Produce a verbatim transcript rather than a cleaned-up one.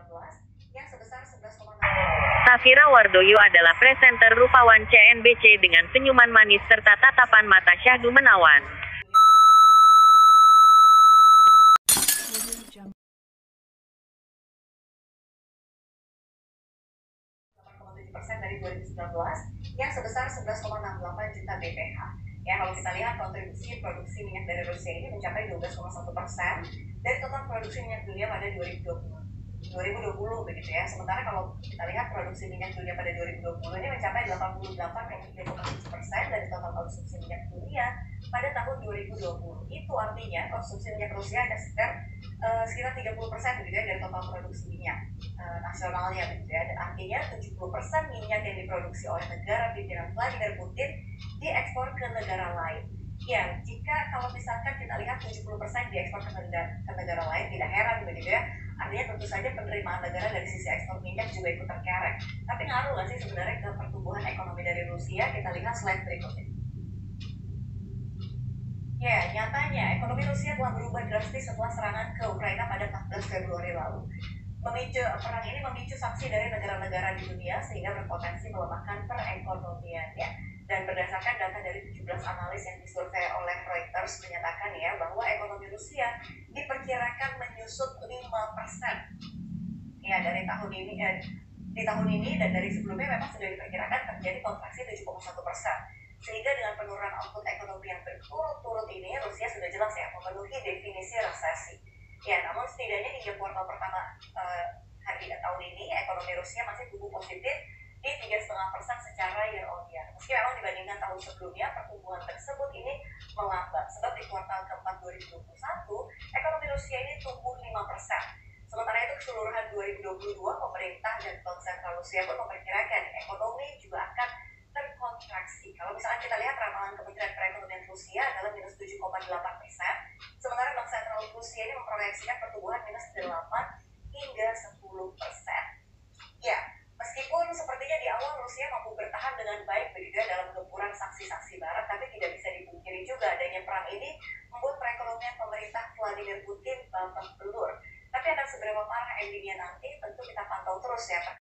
belas yang sebesar sebelas koma enam. Safira Wardoyo adalah presenter rupawan C N B C dengan senyuman manis serta tatapan mata syahdu menawan. delapan koma tujuh persen dari dua ribu sembilan belas yang sebesar sebelas koma enam delapan juta B P H. Ya, kalau kita lihat kontribusi produksi minyak dari Rusia ini mencapai dua belas koma satu persen dari total produksi minyak dunia pada dua ribu dua puluh begitu ya. Sementara kalau kita lihat produksi minyak dunia pada dua ribu dua puluh ini mencapai delapan puluh delapan koma tiga tujuh persen dari total konsumsi minyak dunia pada tahun dua ribu dua puluh. Itu artinya konsumsi minyak Rusia ada sekitar uh, sekitar tiga puluh persen begitu ya dari total produksi minyak uh, nasionalnya begitu ya. Dan artinya tujuh puluh persen minyak yang diproduksi oleh negara pimpinan Vladimir Putin diekspor ke negara lain. Ya, jika kalau misalkan kita lihat tujuh puluh persen diekspor ke negara, ke negara lain, tidak heran begitu ya. Artinya tentu saja penerimaan negara dari sisi ekspor minyak juga ikut terkerek. Tapi ngaruh nggak sih sebenarnya ke pertumbuhan ekonomi dari Rusia? Kita lihat slide berikutnya. Ya, nyatanya ekonomi Rusia telah berubah drastis setelah serangan ke Ukraina pada empat belas Februari lalu. Memicu, perang ini memicu sanksi dari negara-negara di dunia sehingga berpotensi melemahkan perekonomian ya. Dan berdasarkan data dari tujuh belas analis yang disurvei oleh Reuters menyatakan ya bahwa ekonomi Rusia diperkirakan menyusut lima persen ya dari tahun ini eh, di tahun ini dan dari sebelumnya memang sudah diperkirakan terjadi kontraksi tujuh koma satu persen. Sehingga dengan penurunan output ekonomi yang berturut-turut ini Rusia sudah jelas ya memenuhi definisi resesi. Ya, namun setidaknya hingga kuartal pertama eh, hari tahun ini ekonomi Rusia masih tumbuh positif di tiga koma lima persen secara year on year. Meski memang dibandingkan tahun sebelumnya pertumbuhan tersebut ini melambat. Sebab di kuartal keempat dua ribu dua puluh satu ekonomi Rusia ini tumbuh lima persen. Sementara itu keseluruhan dua ribu dua puluh dua pemerintah dan Bank Sentral Rusia pun memperkirakan ekonomi juga akan terkontraksi. Kalau misalnya kita lihat ramalan Kementerian Perekonomian Rusia adalah minus tujuh koma delapan persen, sementara Bank Sentral Rusia ini memproyeksikan pertumbuhan minus delapan hingga sepuluh persen. Ya, meskipun sepertinya di awal Rusia mampu bertahan dengan baik begitu ya dalam gempuran saksi-saksi barat, tapi tidak bisa dipungkiri juga adanya perang ini membuat perekonomian pemerintah Vladimir Putin babak belur. Tapi akan seberapa parah endingnya nanti tentu kita pantau terus ya.